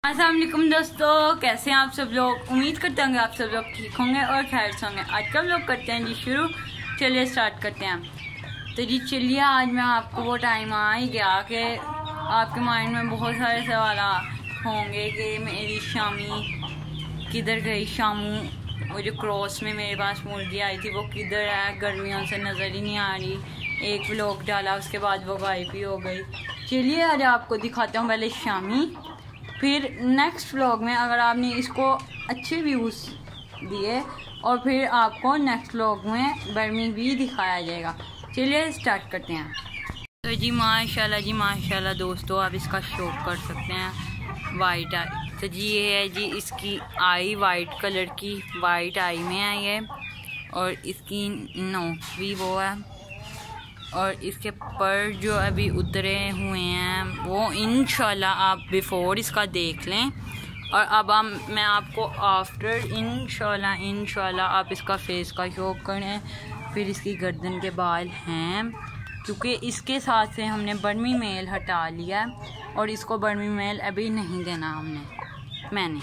अस्सलाम वालेकुम दोस्तों, कैसे हैं आप सब लोग। उम्मीद करते होंगे आप सब लोग ठीक होंगे और खैर से होंगे। आज कब लोग करते हैं जी शुरू, चलिए स्टार्ट करते हैं। तो जी चलिए, आज मैं आपको वो टाइम आ ही गया कि आपके माइंड में बहुत सारे सवाल होंगे कि मेरी शामी किधर गई। शामू वो जो क्रॉस में मेरे पास मुर्गी आई थी वो किधर है, गर्मियों से नज़र ही नहीं आ रही। एक व्लॉग डाला उसके बाद वो गायब ही हो गई। चलिए आज आपको दिखाता हूँ पहले शामी, फिर नेक्स्ट व्लॉग में अगर आपने इसको अच्छे व्यूज़ दिए और फिर आपको नेक्स्ट व्लॉग में बर्मी भी दिखाया जाएगा। चलिए स्टार्ट करते हैं। तो जी माशाल्लाह दोस्तों, आप इसका शौक कर सकते हैं। वाइट आई, तो जी ये है जी इसकी आई वाइट कलर की, वाइट आई में है ये, और इसकी नोक भी वो है, और इसके पर जो अभी उतरे हुए हैं वो इंशाल्लाह आप बिफोर इसका देख लें। और अब मैं आपको आफ्टर इंशाल्लाह आप इसका फेस का शौक करें। फिर इसकी गर्दन के बाल हैं, क्योंकि इसके साथ से हमने बर्मी मेल हटा लिया और इसको बर्मी मेल अभी नहीं देना मैंने।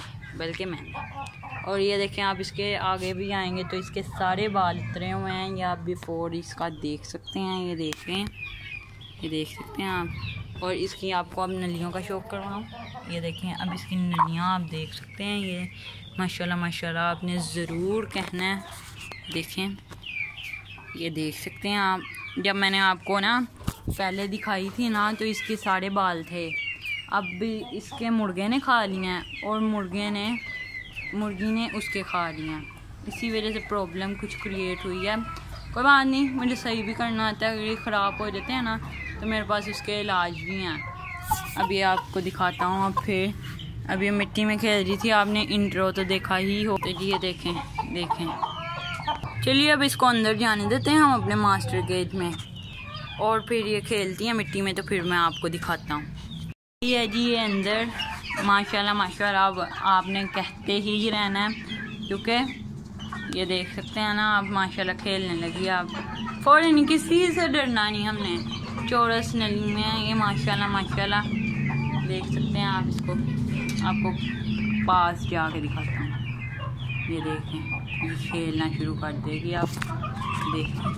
और ये देखें, आप इसके आगे भी आएंगे तो इसके सारे बाल उतरे हुए हैं, ये आप बिफोर इसका देख सकते हैं। ये देख सकते हैं आप। और इसकी आपको अब नलियों का शौक करवाऊँ, ये देखें अब इसकी नलियाँ आप देख सकते हैं। ये माशाल्लाह आपने ज़रूर कहना है। देखें, ये देख सकते हैं आप। जब मैंने आपको ना पहले दिखाई थी ना तो इसके सारे बाल थे, अब भी इसके मुर्गे ने खा लिए हैं और मुर्गी ने उसके खा लिए हैं। इसी वजह से प्रॉब्लम कुछ क्रिएट हुई है। कोई बात नहीं, मुझे सही भी करना आता है। अगर ये ख़राब हो जाते हैं ना तो मेरे पास उसके इलाज भी हैं। अभी आपको दिखाता हूँ। अब फिर अभी मिट्टी में खेल रही थी, आपने इंट्रो तो देखा ही हो। तो जी ये देखें। चलिए अब इसको अंदर जाने देते हैं हम अपने मास्टर केज में, और फिर ये खेलती हैं मिट्टी में, तो फिर मैं आपको दिखाता हूँ। ये है जी ये अंदर। माशाल्लाह अब आपने कहते ही रहना है, क्योंकि ये देख सकते हैं ना आप, माशाल्लाह खेलने लगी आप। फ़ौरन किसी से डरना नहीं हमने। चौरस नली में है ये माशाल्लाह देख सकते हैं आप। इसको आपको पास जाके दिखाता हूँ। ये देखें, ये खेलना शुरू कर देगी आप देखें।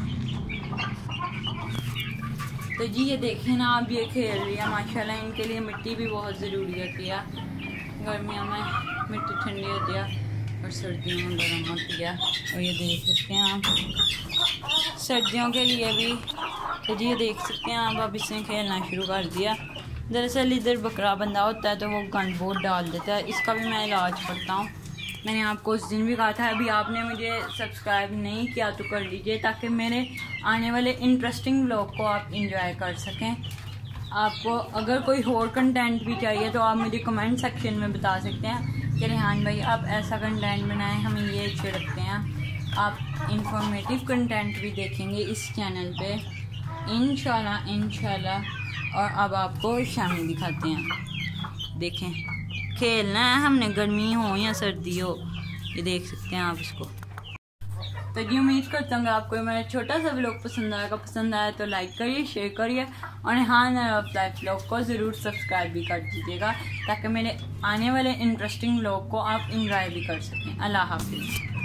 तो जी ये देखें ना आप, ये खेल रही है माशाल्लाह। इनके लिए मिट्टी भी बहुत ज़रूरी होती है। गर्मियों में मिट्टी ठंडी होती है और सर्दियों में गर्म होती है। और ये देख सकते हैं आप, सर्दियों के लिए भी। तो जी ये देख सकते हैं आप, अब इसने खेलना शुरू कर दिया। दरअसल इधर बकरा बंधा होता है तो वो गंद बहुत डाल देता है, इसका भी मैं इलाज करता हूँ। मैंने आपको उस दिन भी कहा था। अभी आपने मुझे सब्सक्राइब नहीं किया तो कर लीजिए, ताकि मेरे आने वाले इंटरेस्टिंग व्लॉग को आप इंजॉय कर सकें। आपको अगर कोई और कंटेंट भी चाहिए तो आप मुझे कमेंट सेक्शन में बता सकते हैं कि रेहान भाई आप ऐसा कंटेंट बनाएं, हमें ये अच्छे लगते हैं। आप इंफॉर्मेटिव कंटेंट भी देखेंगे इस चैनल पे इंशाल्लाह। और अब आपको शामी दिखाते हैं। देखें, खेलना है हमने, गर्मी हो या सर्दी हो। ये देख सकते हैं आप इसको। तो जी उम्मीद करता हूँ आपको मेरा छोटा सा व्लॉग पसंद आया तो लाइक करिए, शेयर करिए, और रेहान लाइफ व्लॉग को ज़रूर सब्सक्राइब भी कर दीजिएगा, ताकि मेरे आने वाले इंटरेस्टिंग व्लॉग को आप इंजॉय भी कर सकें। अल्लाह हाफिज़।